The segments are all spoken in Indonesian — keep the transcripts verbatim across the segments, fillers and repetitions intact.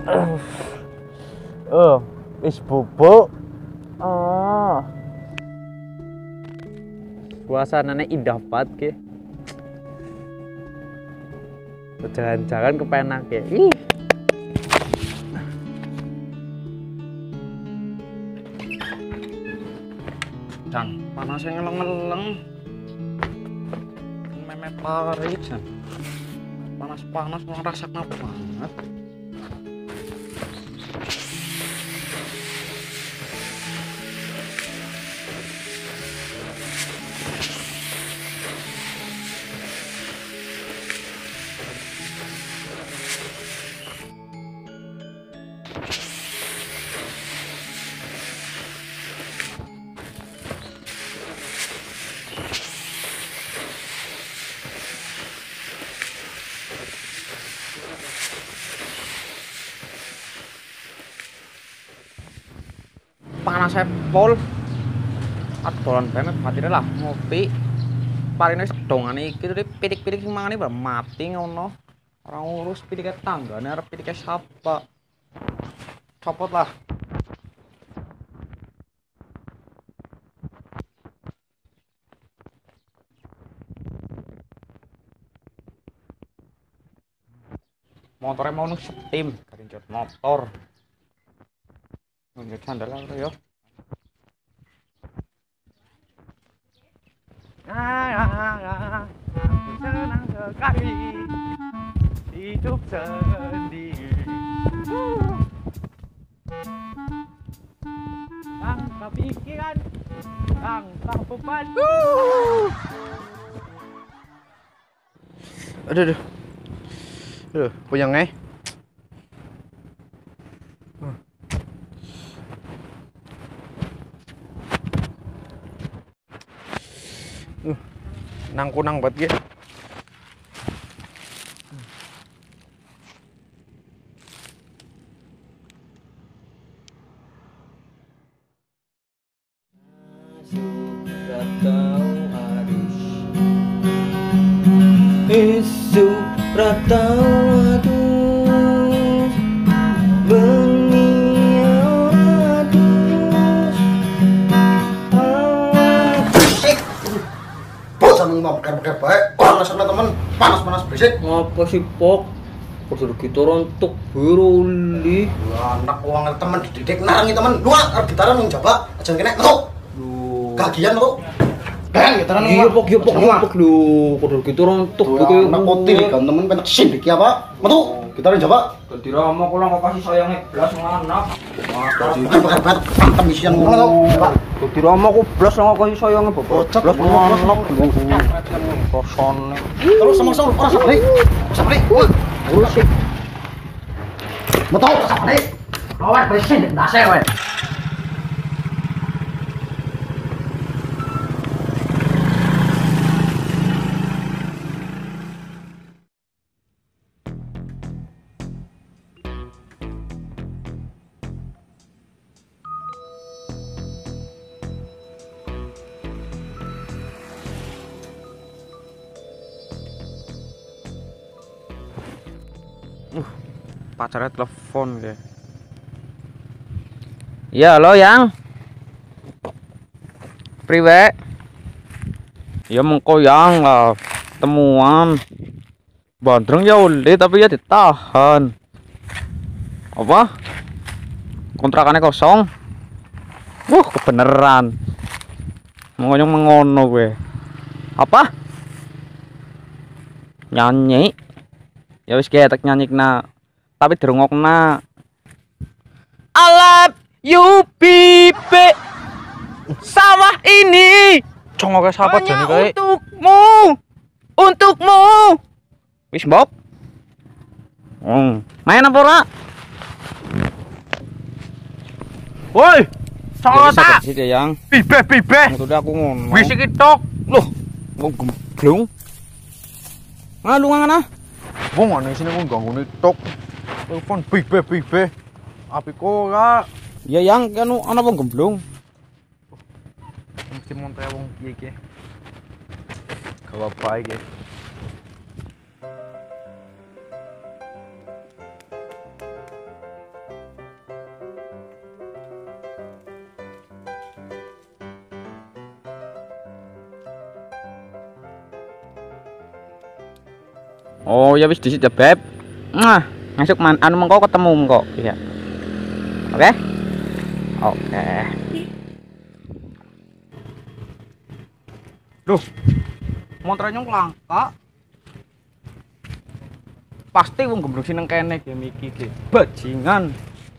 Oh, wis bubuk. Oh. Suasananya indah banget ke. Jalan-jalan ke Penang ke. Ih. Dan panasnya ngeleng-ngeleng. Memet parit. Panas-panas ngerasakan banget. Panas pol adolan banget batire lah ngopi parine sedongane iki terus pitik-pitik sing mangane bar mati ngono ora ngurus pitike tanggane arep pitike sapa copot lah motornya mau nu setim karincot motor nggak sandal lah yo. Ah, senang sekali hidup sendiri. Tanpa pikiran, tanpa beban. Aduh, aduh, aduh, puyeng eh. Uh, nang kunang banget ya. Isu pratau adus bengi adus awak berisik bos sama mau bekar-bekar baik panas sana temen panas-panas berisik ngapa sih pok kudu kita rontok beroli anak uang temen dididik narangi temen lu arep gitaran yang coba aja kena ngetuk kagian lu kan gitaran iya pok iya pok pok lu kudu kita rontok anak kotir kan temen penak sindik ya pak metu gitaran coba dadi rama kula kok kasih sayangnya blas anak bekar-bekar baik pantem isian ngono tau dadi rama kok blas kok kasih sayangnya bapak blas anak kosone terus sama-sama ora sabri sabri bullshit metu sabri awak berisik ndase wae Uh, pacarnya telepon deh. Ya, halo yang priwe. Ya mengko yang lah temuan. Bandreng ya udah tapi ya ditahan. Apa? Kontrakannya kosong. Wah, kebeneran. Mengonyong mengono gue. Apa? Nyanyi. Ya wis ketek nyanyikna. Tapi dirungokna. I love you, baby. Sawah ini Congoknya siapa hanya jane kae? untukmu, untukmu. Wis mbok. Hmm, main apa ora? Woi, Sota. Sik yang. pibe pibe. Udah aku ngono. Wis iki tok. Loh, wong gemblung. Ngalu ngana? Wong ana sini wong ganggu tok. Telepon pibe pibe. Apiko ora. Ya yang kan ana wong gemblung. Mesti monte wong piye iki. Gawa bae iki. Oh ya wis disit ya beb. Nah, masuk man anu mengko ketemu mengko. Iya. Oke? Oke. Duh. Motornya langka. Pasti wong gemblung sineng kene game iki iki. Bajingan.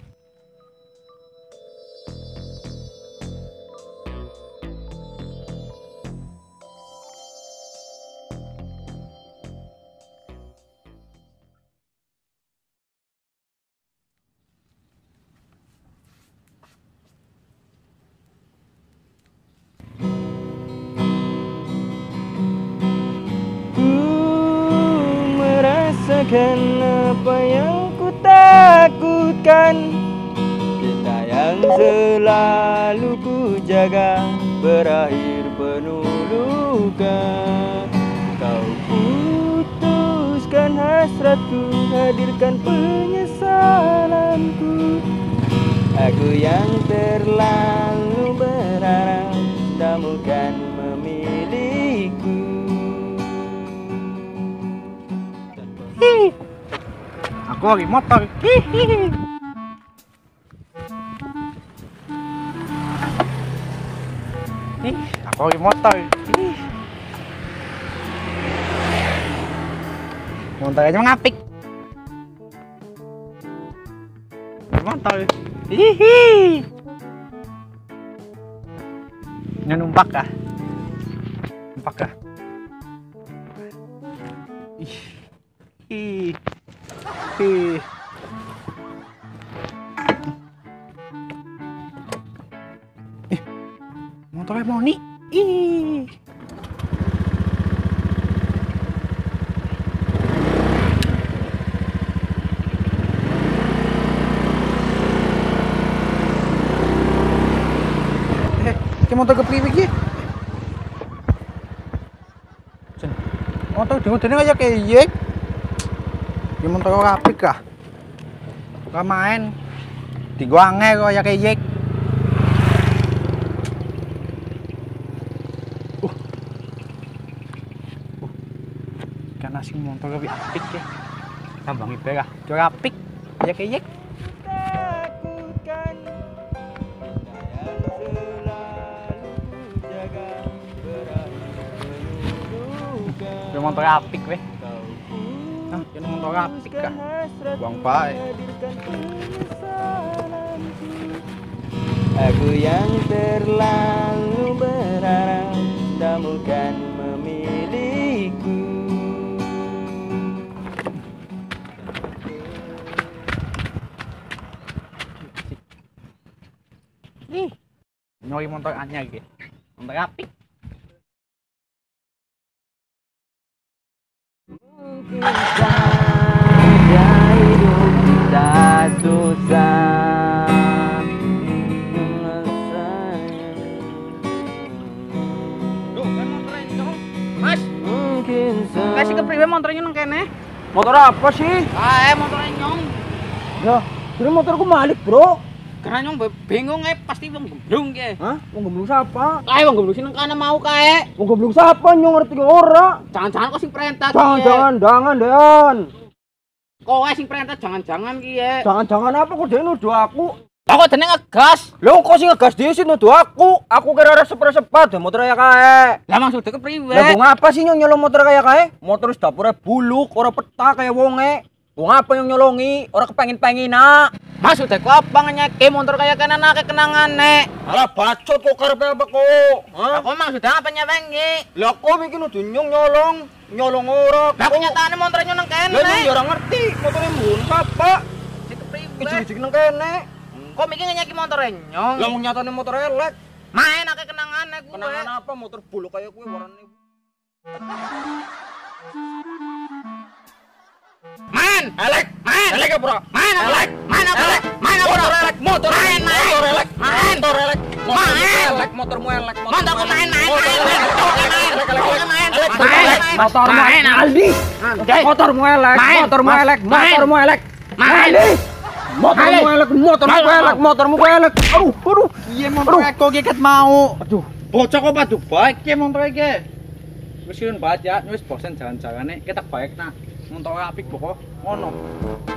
Merasakan apa yang ku takutkan, cinta yang selalu ku jaga berakhir penuh luka. Kau putuskan hasratku, hadirkan penyesalanku. Aku yang terlalu berharap kamu kan memilikiku. Aku lagi motor. Hihihi. Ih, aku lagi motor. Ih. Motor aja ngapik. Motor. Hihi. Nya numpak kah? Numpak kah? Ih. Ih. Ih. Ih. Motornya mau nih. Ih. Eh, ke motor kepriwe iki? Jen. Motor dengo-dengo aja kayak yek. Ki motor kok apik kah? Kok main di gua ange kok ya kayak yek. Uh. Uh. Karena si motor lebih apik ya. Tambang ibe kah? Kok apik ya kayak yek. Takutkan, cinta yang selalu ku jaga berakhir penuh luka. Ki motor apik weh. Kau Nah, ki motor apik kah? hasratku, Buang pae. hadirkan penyesalanku. Aku yang terlalu berharap kamu kan memilikiku. Ih. Nyoi motor anyar iki. Motor apik. Mungkin saja hidup kita susah. Duh, kan motornya nyong. Mas, Mungkin kasih ke priwe motornya nang kene. motor apa sih? Ah, eh motornya nyong. Ya, jadi motorku balik, Bro. Karena nyong be- bingung eh pasti wong gemblung ki. Hah? Wong gemblung siapa? Kae wong gemblung sing kana mau kae. Wong gemblung siapa nyong ngerti ora? Jangan-jangan kok sing perintah ki. Jangan-jangan, jangan, Dean. Kowe sing perintah jangan-jangan ki ya. Jangan-jangan apa kok dia nuduh aku? Lah kok dene ngegas. Lo kok sih ngegas dia sih nuduh aku? Aku kira ada sepet-sepet deh motor kayak kae. Lah maksudnya ke priwe? Lah wong apa sih nyong nyolong motor kayak kae? Motor wis dapure buluk, ora peta kayak wonge. Wong apa yang nyolongi? Ora kepengin-pengin nak. Maksudnya ku apa nyeke motor kayak kene nake kenangane. Alah bacot kok karepe apa kok? Hah? Aku maksudnya apa nyewengi? Lah kok iki nuduh nyong nyolong? Nyolong ora. Lah kenyataane motornya nang kene. Lah nyong ya ora ngerti motornya mun apa? Sik ke priwe? Ijik-ijik nang kene. Kok mikir nyeki motornya nyong? Lah wong nyatane motor elek. Main nake kenangane kuwe. Kenangan apa motor buluk kayak kuwi warnane. Man, elek, man, Elek ya, Bro? man, elek, man, elek, man, Motor elek, motor main, main, motor elek, main, motor elek, motor main, elek, motormu elek, motorku main, main, motor main, elek, main, elek, elek, main, elek, main, elek, main, motormu main, Aldi, Anjay. motormu elek, Main, motormu Mas, elek, main. motormu elek, Main. Aldi, motormu Main. elek, motormu Main, elek, Mas. motormu elek, aduh, aduh, Iya motor kok ket mau. aduh, Bocah kok padu baik ki motor iki. Wis yun banget ya, wis bosen jalan-jalane kita baik nak. Muntoke apik pokok ngono.